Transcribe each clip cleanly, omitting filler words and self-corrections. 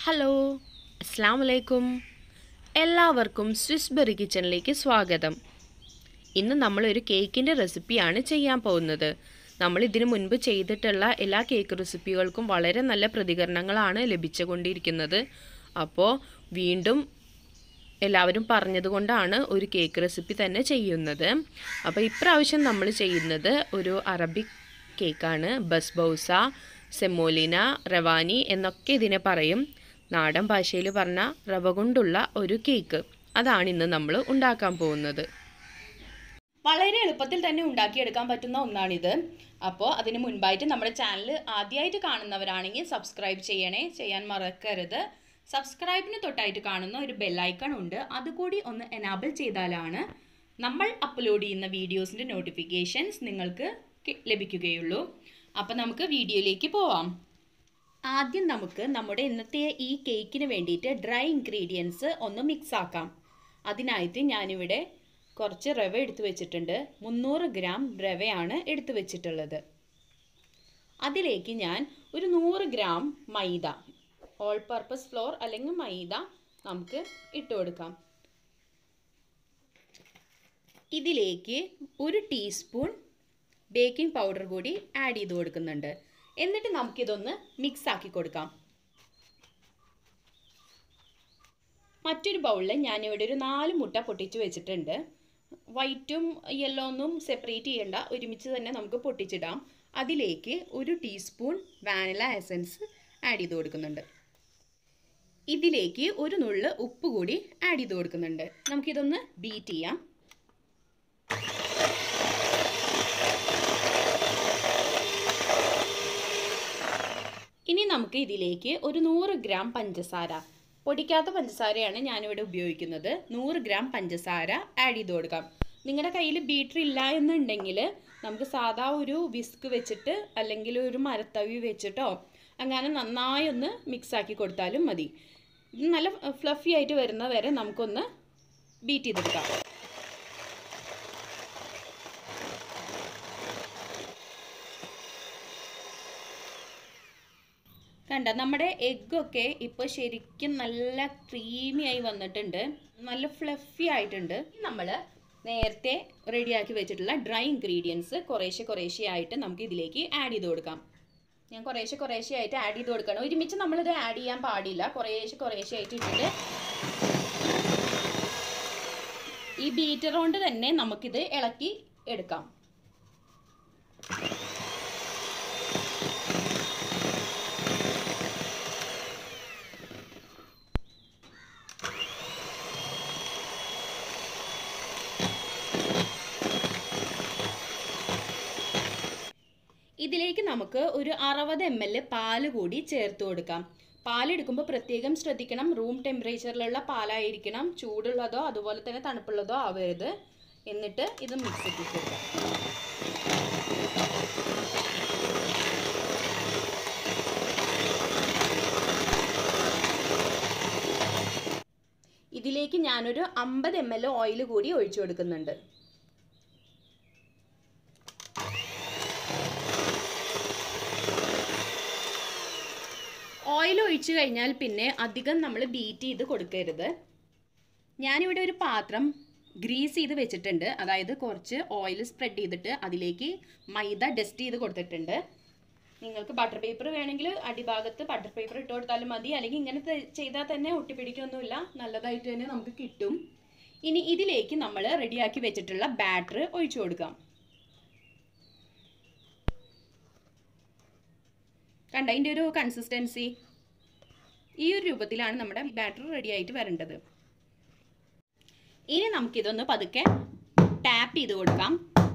Hello, അസ്സാം വലൈക്കും. എല്ലാവർക്കും സ്വിസ് ബെറി കിച്ചണിലേക്ക് സ്വാഗതം. ഇന്ന് നമ്മളൊരു കേക്കിൻ്റെ റെസിപ്പിയാണ് ചെയ്യാൻ പോകുന്നത്. നമ്മൾ ഇതിനു മുൻപ് ചെയ്തിട്ടുള്ള എല്ലാ കേക്ക് റെസിപ്പികൾക്കും വളരെ നല്ല പ്രതികരണങ്ങളാണ് ലഭിച്ചുകൊണ്ടിരിക്കുന്നത്. അപ്പോൾ വീണ്ടും എല്ലാവരും പറഞ്ഞതുകൊണ്ടാണ് ഒരു കേക്ക് റെസിപ്പി തന്നെ ചെയ്യുന്നത്. അപ്പോൾ ഇപ്രാവശ്യം നമ്മൾ ചെയ്യുന്നത് ഒരു അറബിക് കേക്കാണ്. ബസ്ബൗസ, സെമോലിന, റവാനി എന്നൊക്കെ ഇതിനെ പറയും. നാടൻ ഭാഷയിൽ പറഞ്ഞ റവ കൊണ്ടുള്ള ഒരു കേക്ക്, അതാണ് ഇന്ന് നമ്മൾ ഉണ്ടാക്കാൻ പോകുന്നത്. വളരെ എളുപ്പത്തിൽ തന്നെ ഉണ്ടാക്കിയെടുക്കാൻ പറ്റുന്ന ഒന്നാണിത്. അപ്പോൾ അതിന് മുൻപായിട്ട് നമ്മുടെ ചാനൽ ആദ്യമായിട്ട് കാണുന്നവരാണെങ്കിൽ സബ്സ്ക്രൈബ് ചെയ്യാൻ മറക്കരുത്. സബ്സ്ക്രൈബിന് തൊട്ടായിട്ട് കാണുന്ന ഒരു ബെല്ലൈക്കൺ ഉണ്ട്, അതുകൂടി ഒന്ന് എനാബിൾ ചെയ്താലാണ് നമ്മൾ അപ്ലോഡ് ചെയ്യുന്ന വീഡിയോസിൻ്റെ നോട്ടിഫിക്കേഷൻസ് നിങ്ങൾക്ക് ലഭിക്കുകയുള്ളൂ. അപ്പോൾ നമുക്ക് വീഡിയോയിലേക്ക് പോവാം. ആദ്യം നമുക്ക് നമ്മുടെ ഇന്നത്തെ ഈ കേക്കിന് വേണ്ടിയിട്ട് ഡ്രൈ ഇൻഗ്രീഡിയൻസ് ഒന്ന് മിക്സ് ആക്കാം. അതിനായിട്ട് ഞാനിവിടെ കുറച്ച് റവ എടുത്തു വെച്ചിട്ടുണ്ട്. 300 ഗ്രാം റവയാണ് എടുത്തു വെച്ചിട്ടുള്ളത്. അതിലേക്ക് ഞാൻ ഒരു 100 gram maida, all purpose flour അല്ലെങ്കിൽ മൈദ നമുക്ക് ഇട്ട് കൊടുക്കാം. ഇതിലേക്ക് 1 ടീസ്പൂൺ ബേക്കിംഗ് പൗഡർ കൂടി ആഡ് ചെയ്ത് കൊടുക്കുന്നുണ്ട്. എന്നിട്ട് നമുക്കിതൊന്ന് മിക്സ് ആക്കി കൊടുക്കാം. മറ്റൊരു ബൗളിൽ ഞാനിവിടെ ഒരു 4 മുട്ട പൊട്ടിച്ച് വെച്ചിട്ടുണ്ട്. വൈറ്റും യെല്ലോ ഒന്നും സെപ്പറേറ്റ് ചെയ്യേണ്ട, ഒരുമിച്ച് തന്നെ നമുക്ക് പൊട്ടിച്ചിടാം. അതിലേക്ക് 1 ടീസ്പൂൺ വാനില എസൻസ് ആഡ് ചെയ്ത് കൊടുക്കുന്നുണ്ട്. ഇതിലേക്ക് 1 നുള്ള് ഉപ്പ് കൂടി ആഡ് ചെയ്ത് കൊടുക്കുന്നുണ്ട്. നമുക്കിതൊന്ന് ബീറ്റ് ചെയ്യാം. ഇനി നമുക്ക് ഇതിലേക്ക് ഒരു 100 ഗ്രാം പഞ്ചസാര, പൊടിക്കാത്ത പഞ്ചസാരയാണ് ഞാനിവിടെ ഉപയോഗിക്കുന്നത്. 100 ഗ്രാം പഞ്ചസാര ആഡ് ചെയ്ത് കൊടുക്കാം. നിങ്ങളുടെ കയ്യിൽ ബീറ്റർ ഇല്ല എന്നുണ്ടെങ്കിൽ നമുക്ക് സാധാ ഒരു വിസ്ക് വെച്ചിട്ട് അല്ലെങ്കിൽ ഒരു മരത്തവി വെച്ചിട്ടോ അങ്ങനെ നന്നായി ഒന്ന് മിക്സ് ആക്കി കൊടുത്താലും മതി. ഇത് നല്ല ഫ്ലഫി ആയിട്ട് വരുന്ന വരെ നമുക്കൊന്ന് ബീറ്റ് ചെയ്തെടുക്കാം. കണ്ട, നമ്മുടെ എഗ്ഗൊക്കെ ഇപ്പോൾ ശരിക്കും നല്ല ക്രീമി ആയി വന്നിട്ടുണ്ട്, നല്ല ഫ്ലഫി ആയിട്ടുണ്ട്. നമ്മൾ നേരത്തെ റെഡിയാക്കി വെച്ചിട്ടുള്ള ഡ്രൈ ഇൻഗ്രീഡിയൻസ് കുറേശ്ശെ ആയിട്ട് നമുക്ക് ഇതിലേക്ക് ആഡ് ചെയ്ത് കൊടുക്കാം. ഞാൻ കുറേശ്ശെ ആയിട്ട് ആഡ് ചെയ്ത് കൊടുക്കണം. ഒരുമിച്ച് നമ്മളിത് ആഡ് ചെയ്യാൻ പാടില്ല. കുറേശ്ശെ ആയിട്ട് ഇട്ടിട്ട് ഈ ബീറ്റർ കൊണ്ട് തന്നെ നമുക്കിത് ഇളക്കി എടുക്കാം. ഇതിലേക്ക് നമുക്ക് ഒരു 60 ml പാല് കൂടി ചേർത്ത് കൊടുക്കാം. പാലെടുക്കുമ്പോൾ പ്രത്യേകം ശ്രദ്ധിക്കണം, റൂം ടെമ്പറേച്ചറിലുള്ള പാലായിരിക്കണം. ചൂടുള്ളതോ അതുപോലെ തന്നെ തണുപ്പുള്ളതോ ആവരുത്. എന്നിട്ട് ഇത് മിക്സ് ചെയ്ത് കൊടുക്കാം. ഇതിലേക്ക് ഞാനൊരു 50 ml ഓയിൽ കൂടി ഒഴിച്ചു കൊടുക്കുന്നുണ്ട്. ഓയിൽ ഒഴിച്ചു കഴിഞ്ഞാൽ പിന്നെ അധികം നമ്മൾ ബീറ്റ് ചെയ്ത് കൊടുക്കരുത്. ഞാനിവിടെ ഒരു പാത്രം ഗ്രീസ് ചെയ്ത് വെച്ചിട്ടുണ്ട്. അതായത് കുറച്ച് ഓയിൽ സ്പ്രെഡ് ചെയ്തിട്ട് അതിലേക്ക് മൈദ ഡസ്റ്റ് ചെയ്ത് കൊടുത്തിട്ടുണ്ട്. നിങ്ങൾക്ക് ബട്ടർ പേപ്പർ വേണമെങ്കിൽ അടിഭാഗത്ത് ബട്ടർ പേപ്പർ ഇട്ട് കൊടുത്താലും മതി, അല്ലെങ്കിൽ ഇങ്ങനെ ചെയ്താൽ തന്നെ ഒട്ടിപ്പിടിക്കൊന്നുമില്ല, നല്ലതായിട്ട് തന്നെ നമുക്ക് കിട്ടും. ഇനി ഇതിലേക്ക് നമ്മൾ റെഡിയാക്കി വെച്ചിട്ടുള്ള ബാറ്റർ ഒഴിച്ചു കൊടുക്കാം. കണ്ട, ഇതിൻ്റെ ഒരു കൺസിസ്റ്റൻസി ഈ ഒരു രൂപത്തിലാണ് നമ്മുടെ ബാറ്റർ റെഡി ആയിട്ട് വരേണ്ടത്. ഇനി നമുക്കിതൊന്ന് പതുക്കെ ടാപ്പ് ചെയ്ത് കൊടുക്കാം,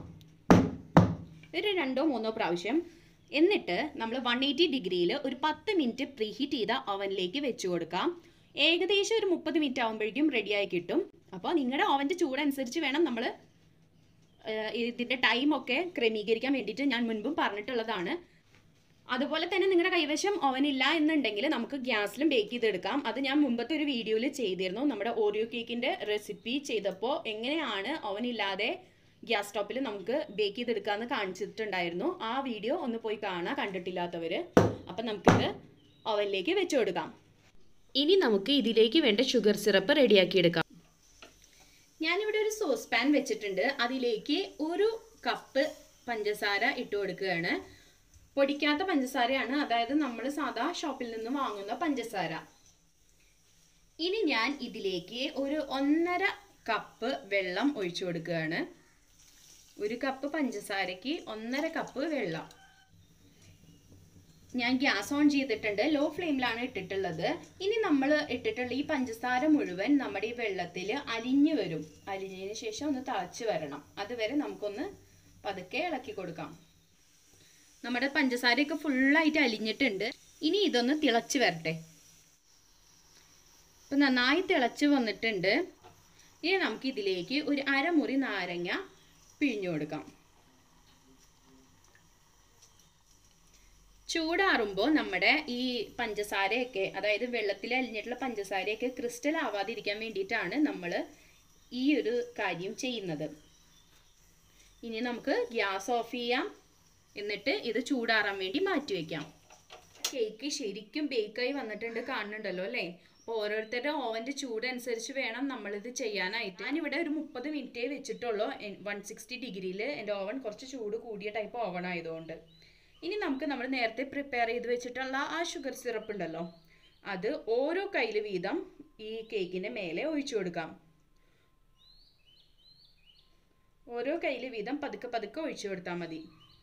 ഒരു 2-3 പ്രാവശ്യം. എന്നിട്ട് നമ്മൾ 180 ഡിഗ്രിയിൽ ഒരു 10 മിനിറ്റ് പ്രീഹീറ്റ് ചെയ്ത ഓവനിലേക്ക് വെച്ച് കൊടുക്കാം. ഏകദേശം ഒരു 30 മിനിറ്റ് ആകുമ്പോഴേക്കും റെഡിയായി കിട്ടും. അപ്പോൾ നിങ്ങളുടെ ഓവൻ്റെ ചൂടനുസരിച്ച് വേണം നമ്മൾ ഇതിൻ്റെ ടൈമൊക്കെ ക്രമീകരിക്കാൻ വേണ്ടിയിട്ട് ഞാൻ മുൻപും പറഞ്ഞിട്ടുള്ളതാണ്. അതുപോലെ തന്നെ നിങ്ങളുടെ കൈവശം ഓവൻ ഇല്ല എന്നുണ്ടെങ്കിൽ നമുക്ക് ഗ്യാസിലും ബേക്ക് ചെയ്തെടുക്കാം. അത് ഞാൻ മുമ്പത്തെ ഒരു വീഡിയോയിൽ ചെയ്തിരുന്നു. നമ്മുടെ ഓറിയോ കേക്കിൻ്റെ റെസിപ്പി ചെയ്തപ്പോൾ എങ്ങനെയാണ് ഓവൻ ഇല്ലാതെ ഗ്യാസ് സ്റ്റോപ്പിൽ നമുക്ക് ബേക്ക് ചെയ്തെടുക്കാമെന്ന് കാണിച്ചിട്ടുണ്ടായിരുന്നു. ആ വീഡിയോ ഒന്ന് പോയി കാണാം കണ്ടിട്ടില്ലാത്തവർ. അപ്പം നമുക്കിത് ഓവനിലേക്ക് വെച്ച് കൊടുക്കാം. ഇനി നമുക്ക് ഇതിലേക്ക് വേണ്ട ഷുഗർ സിറപ്പ് റെഡിയാക്കിയെടുക്കാം. ഞാനിവിടെ ഒരു സോസ് പാൻ വെച്ചിട്ടുണ്ട്. അതിലേക്ക് 1 കപ്പ് പഞ്ചസാര ഇട്ട് കൊടുക്കുകയാണ്. പൊടിക്കാത്ത പഞ്ചസാരയാണ്, അതായത് നമ്മൾ സാധാ ഷോപ്പിൽ നിന്ന് വാങ്ങുന്ന പഞ്ചസാര. ഇനി ഞാൻ ഇതിലേക്ക് ഒരു 1.5 കപ്പ് വെള്ളം ഒഴിച്ചു കൊടുക്കുകയാണ്. 1 കപ്പ് പഞ്ചസാരയ്ക്ക് 1.5 കപ്പ് വെള്ളം. ഞാൻ ഗ്യാസ് ഓൺ ചെയ്തിട്ടുണ്ട്, ലോ ഫ്ലെയിമിലാണ് ഇട്ടിട്ടുള്ളത്. ഇനി നമ്മൾ ഇട്ടിട്ടുള്ള ഈ പഞ്ചസാര മുഴുവൻ നമ്മുടെ ഈ വെള്ളത്തിൽ അലിഞ്ഞു വരും. അലിഞ്ഞതിന് ശേഷം ഒന്ന് തിളച്ച് വരണം. അതുവരെ നമുക്കൊന്ന് പതുക്കെ ഇളക്കി കൊടുക്കാം. നമ്മുടെ പഞ്ചസാരയൊക്കെ ഫുള്ളായിട്ട് അലിഞ്ഞിട്ടുണ്ട്. ഇനി ഇതൊന്ന് തിളച്ച് വരട്ടെ. ഇപ്പം നന്നായി തിളച്ച് വന്നിട്ടുണ്ട്. ഇനി നമുക്ക് ഇതിലേക്ക് ഒരു അരമുറി നാരങ്ങ പിഴിഞ്ഞു കൊടുക്കാം. ചൂടാറുമ്പോൾ നമ്മുടെ ഈ പഞ്ചസാരയൊക്കെ, അതായത് വെള്ളത്തിൽ അലിഞ്ഞിട്ടുള്ള പഞ്ചസാരയൊക്കെ ക്രിസ്റ്റൽ ആവാതിരിക്കാൻ വേണ്ടിയിട്ടാണ് നമ്മൾ ഈ ഒരു കാര്യം ചെയ്യുന്നത്. ഇനി നമുക്ക് ഗ്യാസ് ഓഫ് ചെയ്യാം. എന്നിട്ട് ഇത് ചൂടാറാൻ വേണ്ടി മാറ്റി വയ്ക്കാം. കേക്ക് ശരിക്കും ബേക്കായി വന്നിട്ടുണ്ട്, കാണുന്നുണ്ടല്ലോ അല്ലേ? അപ്പോൾ ഓരോരുത്തരുടെ ഓവൻ്റെ ചൂട് അനുസരിച്ച് വേണം നമ്മളിത് ചെയ്യാനായിട്ട്. ഞാനിവിടെ ഒരു 30 മിനിറ്റേ വെച്ചിട്ടുള്ളൂ. 160 ഡിഗ്രിയിൽ എൻ്റെ ഓവൻ കുറച്ച് ചൂട് കൂടിയ ടൈപ്പ് ഓവൻ ആയതുകൊണ്ട്. ഇനി നമുക്ക് നമ്മൾ നേരത്തെ പ്രിപ്പയർ ചെയ്ത് വെച്ചിട്ടുള്ള ആ ഷുഗർ സിറപ്പ് ഉണ്ടല്ലോ, അത് ഓരോ കയ്യിൽ വീതം ഈ കേക്കിൻ്റെ മേലെ ഒഴിച്ചു കൊടുക്കാം. ഓരോ കയ്യിൽ വീതം പതുക്കെ പതുക്കെ ഒഴിച്ചു കൊടുത്താൽ മതി.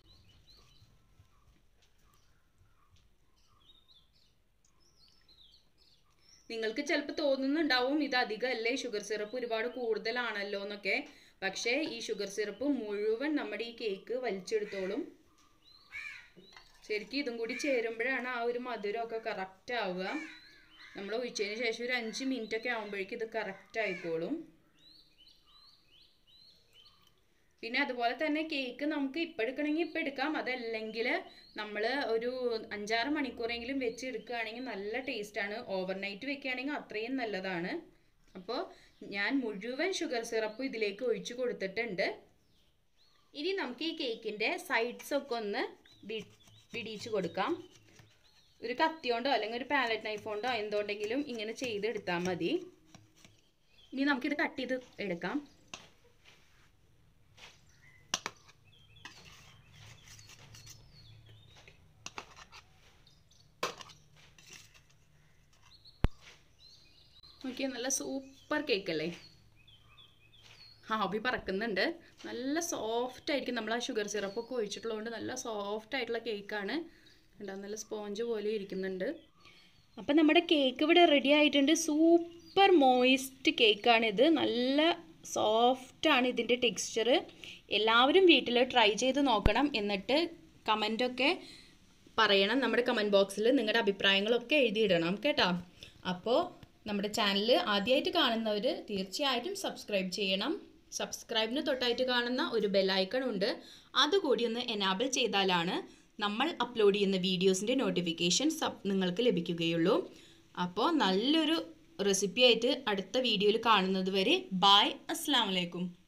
നിങ്ങൾക്ക് ചിലപ്പോൾ തോന്നുന്നുണ്ടാവും ഇത് അധികമല്ലേ, ഷുഗർ സിറപ്പ് ഒരുപാട് കൂടുതലാണല്ലോ എന്നൊക്കെ. പക്ഷേ ഈ ഷുഗർ സിറപ്പ് മുഴുവൻ നമ്മുടെ ഈ കേക്ക് വലിച്ചെടുത്തോളും. ശരിക്കും ഇതും കൂടി ചേരുമ്പോഴാണ് ആ ഒരു മധുരമൊക്കെ കറക്റ്റ് ആവുക. നമ്മൾ ഒഴിച്ചതിന് ശേഷം ഒരു 5 മിനിറ്റ് ഒക്കെ ആകുമ്പോഴേക്കും ഇത് കറക്റ്റ് ആയിക്കോളും. പിന്നെ അതുപോലെ തന്നെ കേക്ക് നമുക്ക് ഇപ്പം എടുക്കണമെങ്കിൽ ഇപ്പം എടുക്കാം. അതല്ലെങ്കിൽ നമ്മൾ ഒരു 5-6 മണിക്കൂറെങ്കിലും വെച്ച് എടുക്കുകയാണെങ്കിൽ നല്ല ടേസ്റ്റാണ്. ഓവർനൈറ്റ് വെക്കുകയാണെങ്കിൽ അത്രയും നല്ലതാണ്. അപ്പോൾ ഞാൻ മുഴുവൻ ഷുഗർ സിറപ്പ് ഇതിലേക്ക് ഒഴിച്ചു കൊടുത്തിട്ടുണ്ട്. ഇനി നമുക്ക് ഈ കേക്കിൻ്റെ സൈഡ്സൊക്കെ ഒന്ന് വിടിയിച്ച് കൊടുക്കാം. ഒരു കത്തിയോണ്ടോ അല്ലെങ്കിൽ ഒരു പാലറ്റ് നൈഫ് കൊണ്ടോ എന്തുകൊണ്ടെങ്കിലും ഇങ്ങനെ ചെയ്തെടുത്താൽ മതി. ഇനി നമുക്കിത് കട്ട് ചെയ്ത് എടുക്കാം. നോക്കിയാൽ നല്ല സൂപ്പർ കേക്കല്ലേ? ആവി പറക്കുന്നുണ്ട്. നല്ല സോഫ്റ്റ് ആയിരിക്കും. നമ്മൾ ആ ഷുഗർ സിറപ്പൊക്കെ ഒഴിച്ചിട്ടുള്ളതുകൊണ്ട് നല്ല സോഫ്റ്റ് ആയിട്ടുള്ള കേക്കാണ്. കണ്ടോ, നല്ല സ്പോഞ്ച് പോലെ ഇരിക്കുന്നുണ്ട്. അപ്പം നമ്മുടെ കേക്ക് ഇവിടെ റെഡി ആയിട്ടുണ്ട്. സൂപ്പർ മോയിസ്റ്റ് കേക്കാണിത്. നല്ല സോഫ്റ്റാണ് ഇതിൻ്റെ ടെക്സ്ചർ. എല്ലാവരും വീട്ടിൽ ട്രൈ ചെയ്ത് നോക്കണം. എന്നിട്ട് കമൻറ്റൊക്കെ പറയണം. നമ്മുടെ കമൻറ്റ് ബോക്സിൽ നിങ്ങളുടെ അഭിപ്രായങ്ങളൊക്കെ എഴുതിയിടണം കേട്ടോ. അപ്പോൾ നമ്മുടെ ചാനൽ ആദ്യമായിട്ട് കാണുന്നവർ തീർച്ചയായിട്ടും സബ്സ്ക്രൈബ് ചെയ്യണം. സബ്സ്ക്രൈബിന് തൊട്ടായിട്ട് കാണുന്ന ഒരു ബെല്ലൈക്കൺ ഉണ്ട്, അതുകൂടി ഒന്ന് എനാബിൾ ചെയ്താലാണ് നമ്മൾ അപ്ലോഡ് ചെയ്യുന്ന വീഡിയോസിൻ്റെ നോട്ടിഫിക്കേഷൻസ് നിങ്ങൾക്ക് ലഭിക്കുകയുള്ളൂ. അപ്പോൾ നല്ലൊരു റെസിപ്പി ആയിട്ട് അടുത്ത വീഡിയോയിൽ കാണുന്നത് വരെ ബൈ. അസ്സലാമു അലൈക്കും.